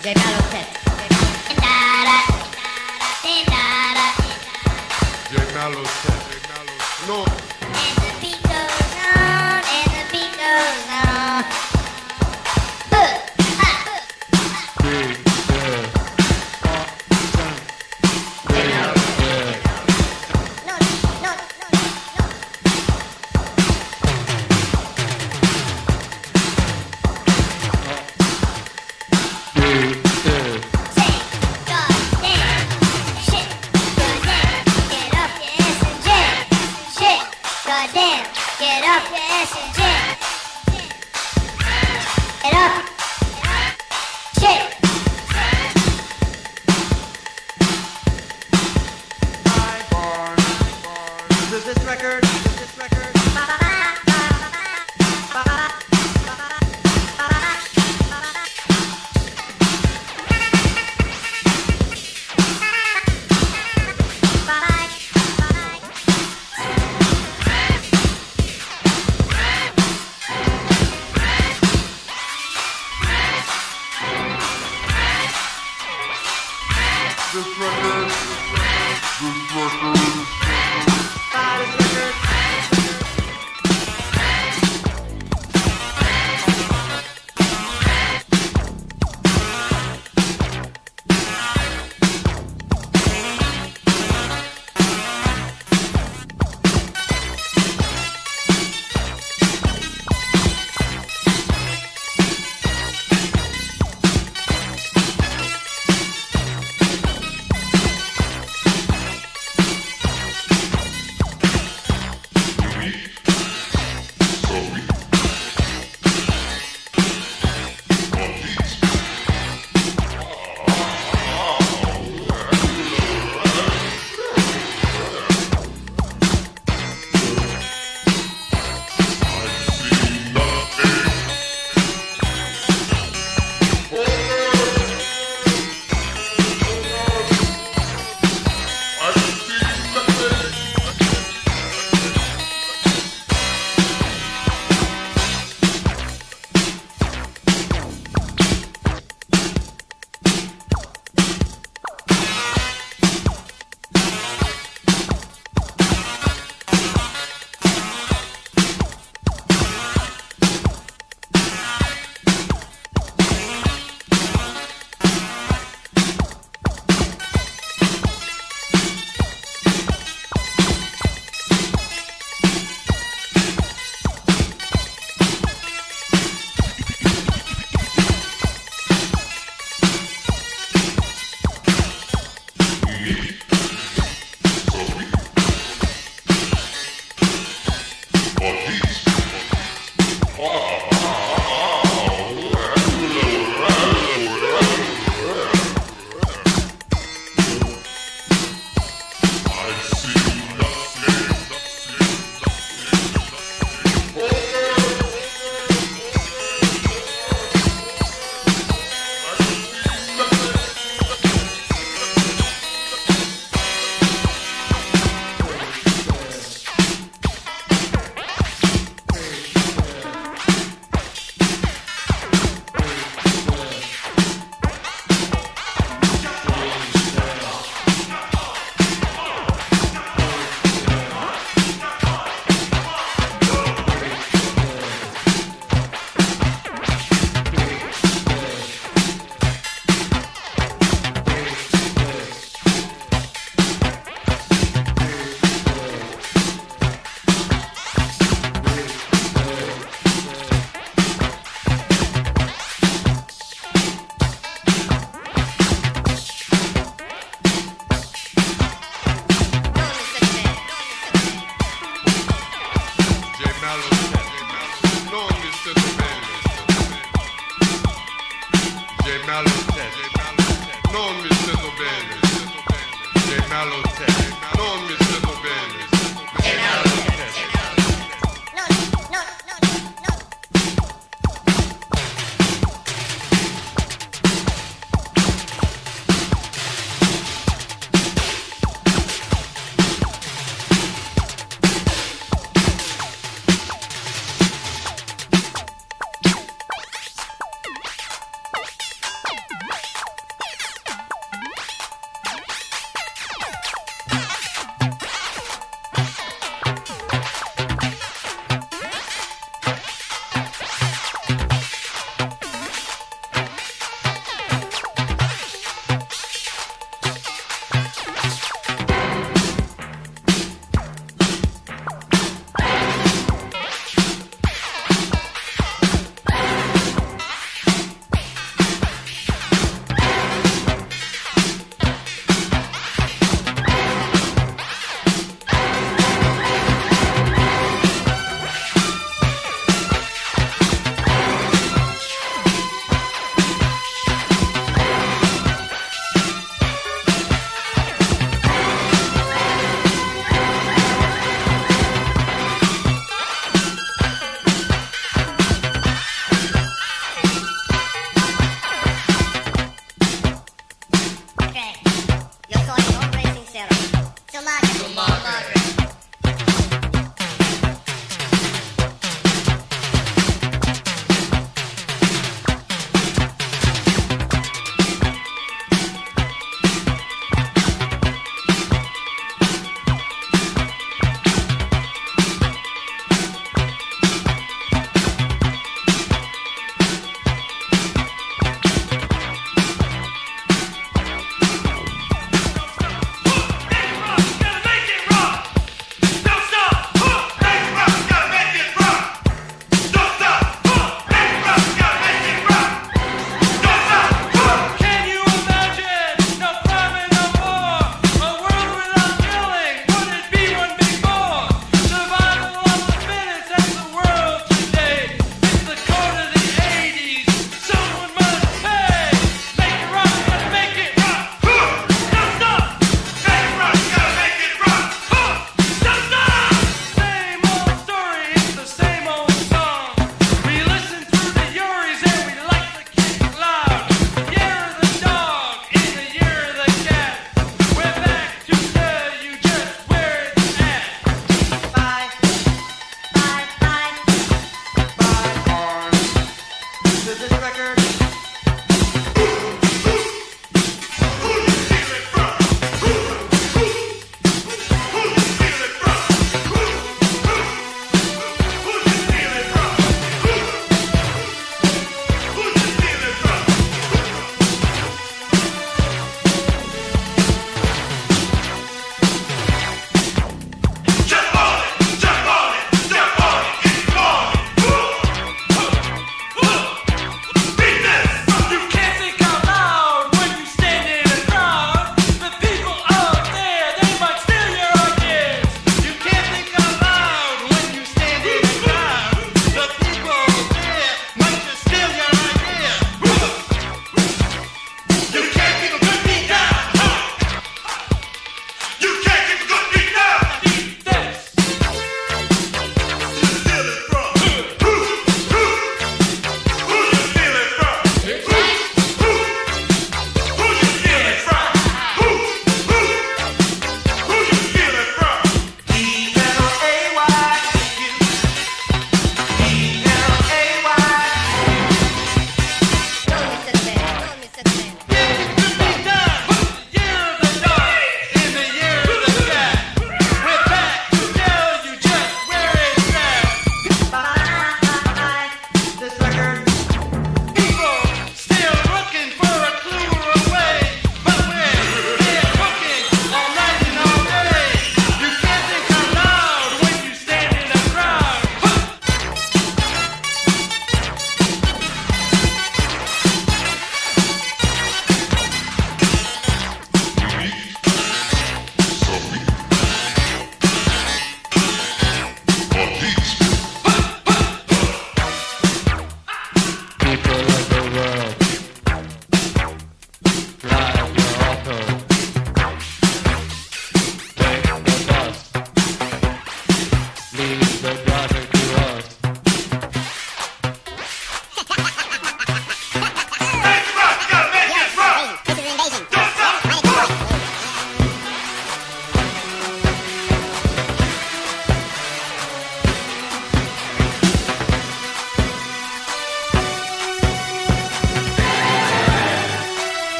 No. And the beat goes on, and the beat goes on. Get up your ass and jam. Get up. Shake. Does this record?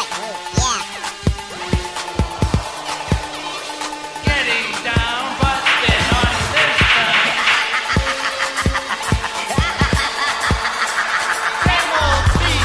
Yeah. Getting down, busted on this time. Same old beat.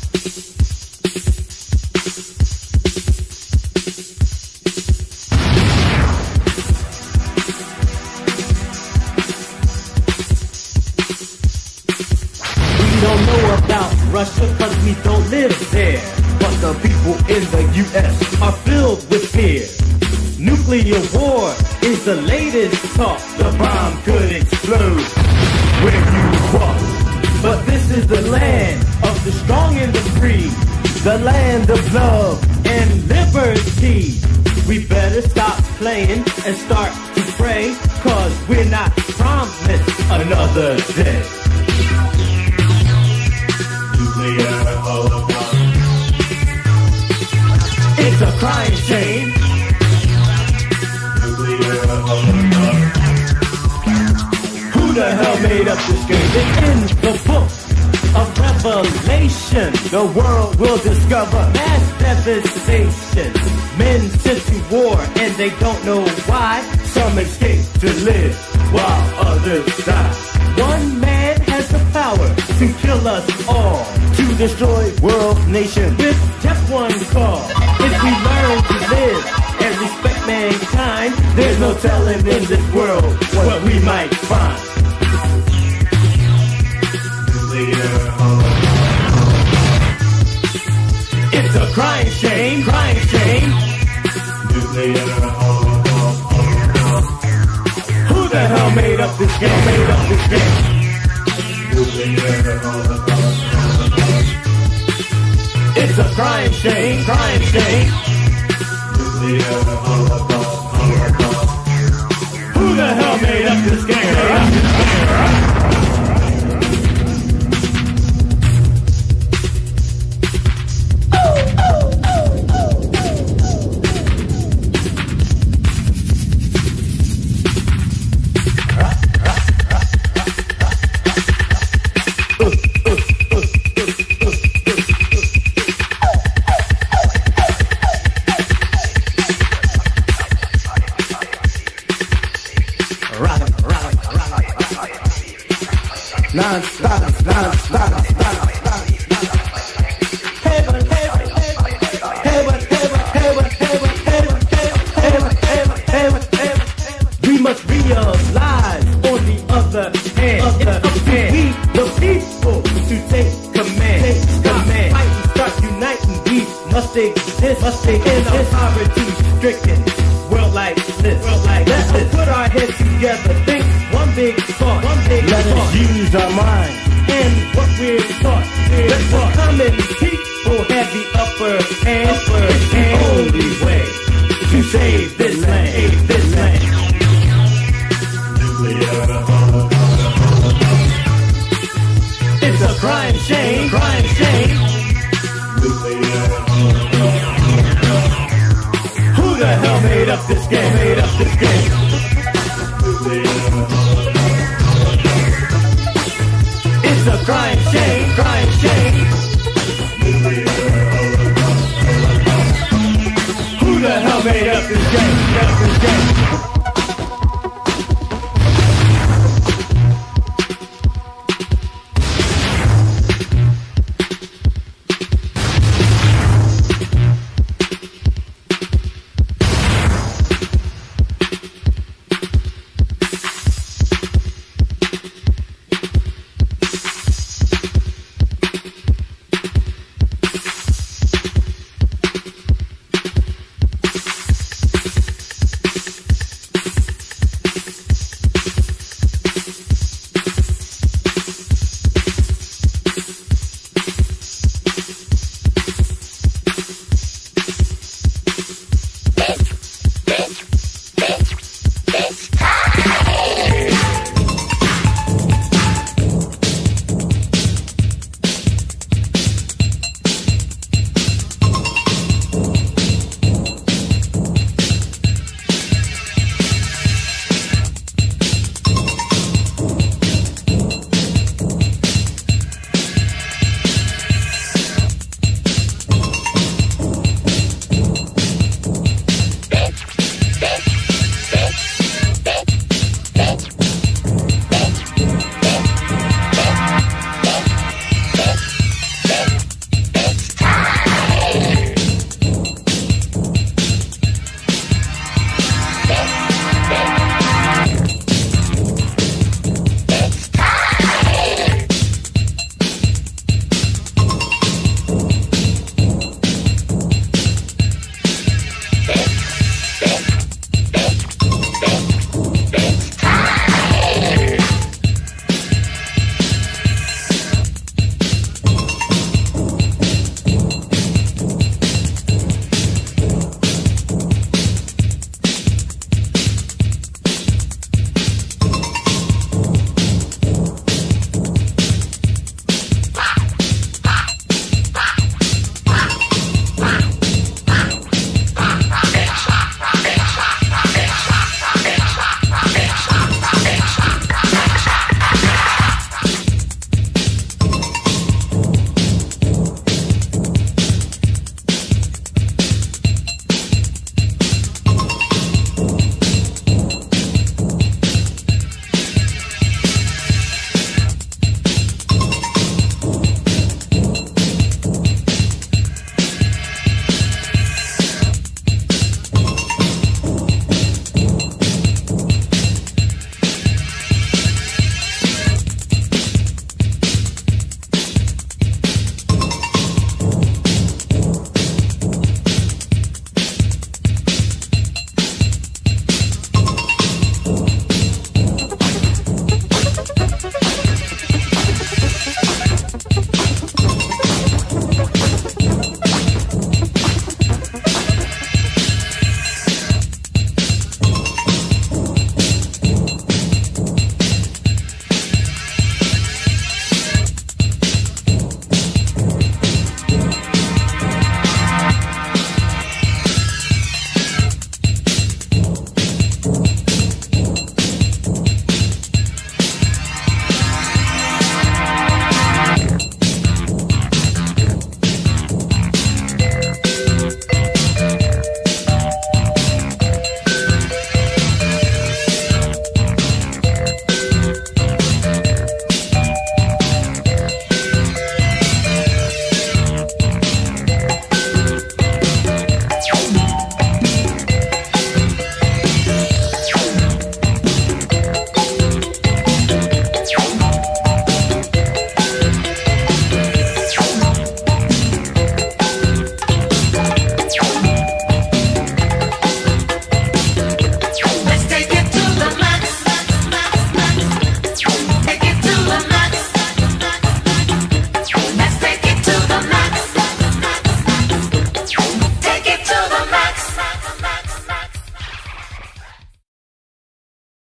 We don't know about Russia cause we don't live there. But the people in the US are filled with fear. Nuclear war is the latest talk. The bomb could explode where you walk. But this is the land of the strong and the free, the land of love and liberty. We better stop playing and start to pray, cause we're not promised another day. Nuclear holocaust. It's a crying shame. Nuclear holocaust. Who the hell made up this game? It's in the book of Revelation. The world will discover mass devastation. Men sent to war and they don't know why. Some escape to live while others die. One man has the power to kill us all, to destroy world nation with just one call. If we learn to live and respect mankind, there's no telling in this world what we might find. It's a crying shame, crying shame. Who the hell made up this game, made up this game? It's a crying shame, crying shame. Who the hell made up this game, made up this game? We must realize on the other hand, it's up to we, the people, to take command. Fight and start uniting. We must exist in a poverty-stricken world like this. Let's put our heads together, think one big thought. Let us use our mind and what we're taught. Let the common people have the upper hand. It's the only way to save this land, this land. It's a crying shame, crying shame. Who the hell made up this game, made up this game? It's a crying shame, crying shame. Who the hell made up this game, made up this game?